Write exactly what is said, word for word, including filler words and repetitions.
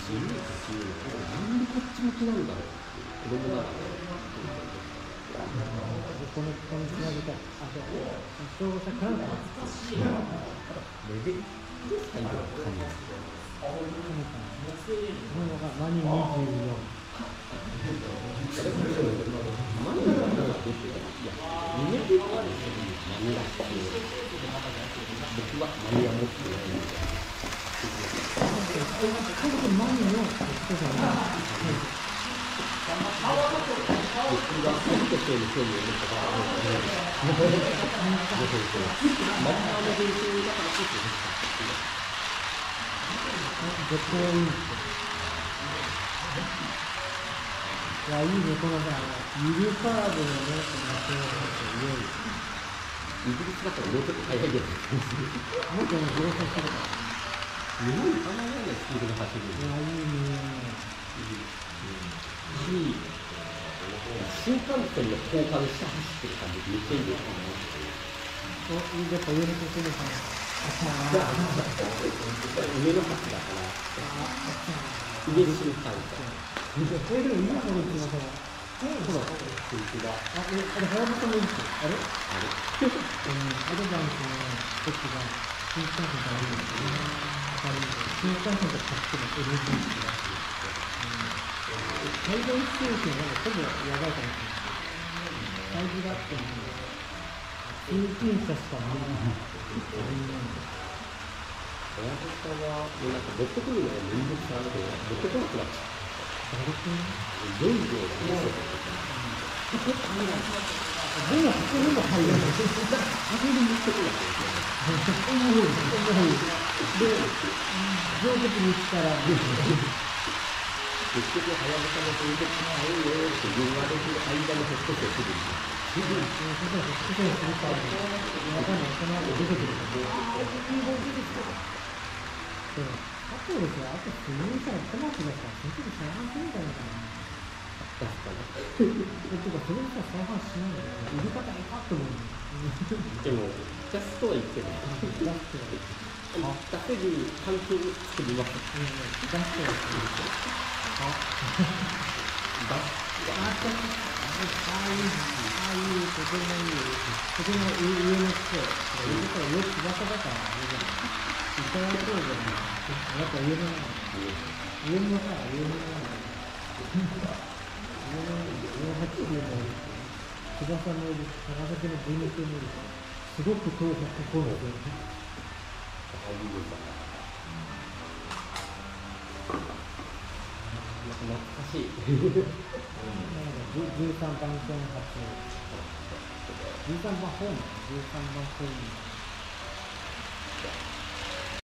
自由っていうのをなんでこっち向きなんだろうっていう子供ながらこのこのつなぎたい。あ、そう。そうさからんか。 レベル最後の神です。 もうがマニにじゅうよん。 マニが出てたら、いや、夢ではマニが必要。僕はマニは持ってないんで。 家族マニの人じゃない。 僕が本当に興味を持ったから、マニの勉強だからこそ絶対いい。いや、いいね、このさ、ゆるカードのね、このそういう。 イギリスだったらもうちょっと早いです。 もっとね、上昇するから。 日本に考えられないスピードで走る。 いや、いいね。 いい。新幹線の交換して走ってる感じめっちゃいいですね。 お、やっぱ上のところかな。 上の端だから。上新幹線。 え、でもいいのこれ一番さ。ほら、 こいつが。 あ、え、あれ、早めさんもいいっすよ。あれあれうん、アドバンスの時が新幹線からいいんですよね。新幹線とかっても エルジー ってらしい。海外通信はほぼやばいかもしれない。サイズがあっても、通勤者しか見れない。 親父さんは、もうなんか持ってくるのがめんどくさいので、持ってこなくなっちゃう。 誰くんよんびょうだけでも、ここにも入らない。 風に持ってこなきゃいけない。 で、上手にしたら、 結局、早めさんのそういう時が多いよって言われる間にほっとけするんですよ。 すぐに、そこにほっとけするから、わかんない、その後出てくる。でも、あとですよ、あと数年したら小松だったら、その時再販するんじゃないかな。 確かに。 え、てか、それさ、再販しないのよ。売り方いいかって思う。 でも、ジャストは言ってない。 出してる。 出せる環境を作ります。 うん、出してる。あ、 出あ、ちょっと、ああいう、ああいう、とてもいい、とても上の人、上から上、翼だから、あれじゃない。いただこうじゃない。やっぱ上のなの。上のさ、上のなの。上の、上のはちきゅうの、翼のいる、長崎の文脈のいる、すごく遠くここので。 懐かしい。 じゅうさんばん線発。じゅうさんばんホーム。じゅうさんばんホーム。